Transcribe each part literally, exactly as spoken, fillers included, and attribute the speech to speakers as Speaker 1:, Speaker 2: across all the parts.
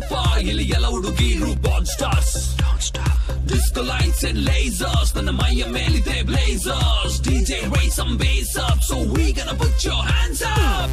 Speaker 1: super. Ili yella hudugiru born stars. Don't stop. Disco lights and lasers. Nanna maiya melide blazers. D J raise some bass up. So we gonna put your hands up.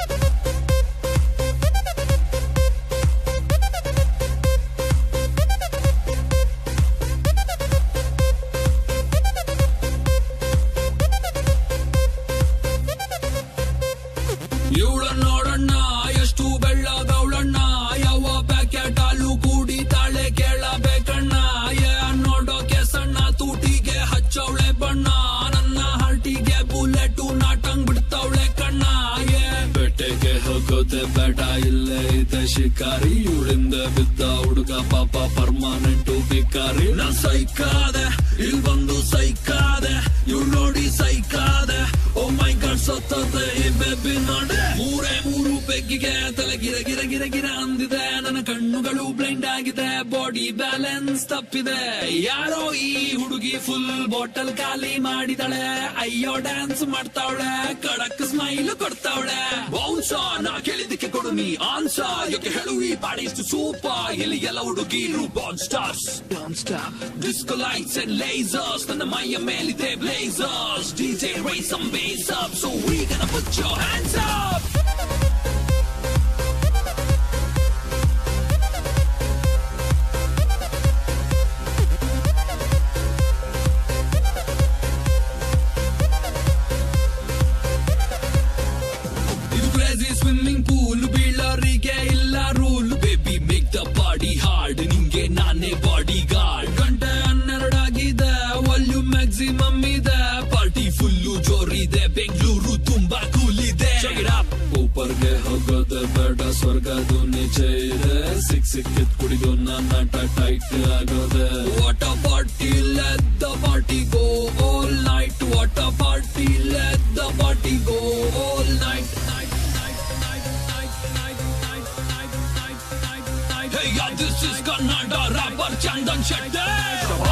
Speaker 1: ಇವಳ ನೋಡಣ್ಣ ಎಷ್ಟು ಬೆಳ್ಳಗವಳಣ್ಣ ಯಾವ packet ಹಾಲು ಕುಡಿತಾಳೆ ಕೇಳಬೇಕಣ್ಣ ಏ ನೋಡೋಕೆ ಸಣ್ಣ ತೂಟಿಗೆ ಹಚ್ಚವಳೆ ಬಣ್ಣ ನನ್ನ ಹರ್ಟಿಗೆ bullet ನಾಟಂಗ್ ಬಿಡ್ತವಳೆ ಕಣ್ಣ ಏ ಬೆಟ್ಟೆಗೆ ಹೋಗೋದೆ ಬೇಡ ಇಲ್ಲೇ ಇದೆ ಶಿಕಾರಿ ಇವಳಿಂದ ಬಿದ್ದ ಹುಡುಗ ಪಾಪ ಪರ್ಮನೆಂಟ್ ಬಿಕಾರಿ ನಾ ಸೈಕಾದೆ ಇಲ್ ಬಂದು ಸೈಕಾದೆ ಇವ್ ನೋಡಿ ಸೈಕಾದೆ ಓ ಮೈ ಗಾಡ್ ಸತ್ತದೆ ಈ ಬೇಬಿ ನೋಡೆ ಮೂರೇ ಮೂರು ಬೆಗ್ಗಿಗೆ ತಲೆ ಗಿರ ಗಿರ ಗಿರ ಗಿರ ಅಂದಿದೆ ನನ್ನ ಕಣ್ಣುಗಳು ಬ್ಲೈಂಡ್ ಆಗಿದೆ ಬಾಡಿ ಬ್ಯಾಲೆನ್ಸ್ ತಪ್ಪಿದೆ ಯಾರೋ ಈ ಹುಡುಗಿ ಫುಲ್ ಬಾಟಲ್ ಖಾಲಿ ಮಾಡಿದಳೆ ಅಯ್ಯೋ ಡ್ಯಾನ್ಸ್ ಮಾಡ್ತಾವಳೆ ಕಡಕ್ ಸ್ಮೈಲ್ ಕೊಡ್ತಾವಳೆ ಬೌನ್ಸ ನಾ ಕೇಳಿದಕ್ಕೆ ಕೊಡು ನೀ ಆನ್ಸ ಯಾಕೆ ಹೇಳು ಈ ಬಾಡಿ ಇಷ್ಟು ಸೂಪರ್ ಇಲ್ಲಿ ಎಲ್ಲ ಹುಡುಗಿರು ಬಾನ್ stars don't stop disco lights and lasers ನನ್ನ ಮೈಯ ಮೇಲಿದೆ blazers D J raise some bass up so we gonna put your hands up. ಇದು crazy swimming pool ಬೀಳರಿಗೆ ಇಲ್ಲ rule baby make the party hard ನಿಂಗೆ ನಾನೇ ಬಾಡಿ ಗಾರ್ಡ್ ಗಂಟೆ ಹನ್ನೆರಡಾಗಿದೆ ವಾಲ್ಯೂಮ್ ಮ್ಯಾಕ್ಸಿಮಮ್ ಇದೆ ಪಾರ್ಟಿ ಫುಲ್ಲು ಜೋರಿದೆ ಬೆಂಗಳೂರು ತುಂಬಾ ಕೂಲ್ ಇದೆ ಊಪರ್ಗೆ ಹೋಗೋದೆ ಬೇಡ ಸ್ವರ್ಗದು ನಿಜ ಇದೆ ಸಿಕ್ ಸಿಕ್ಕಿದ್ ಕುಡಿದು ನನ್ನ ಟೈಟ್ ಆಗೋದೆ what a party let the party go all night what a party let the party go all night Hey, yeah, this is Kannada rapper Chandan Shetty.